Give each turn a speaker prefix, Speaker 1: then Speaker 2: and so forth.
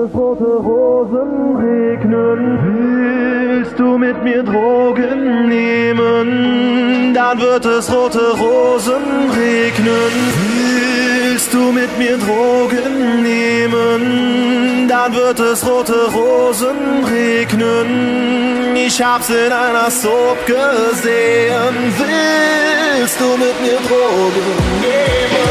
Speaker 1: es rote Rosen regnen. Willst du mit mir Drogen nehmen? Dann wird es rote Rosen regnen. Willst du mit mir Drogen nehmen? Dann wird es rote Rosen regnen. Ich hab's in einer Soap gesehen. Willst du mit mir Drogen nehmen?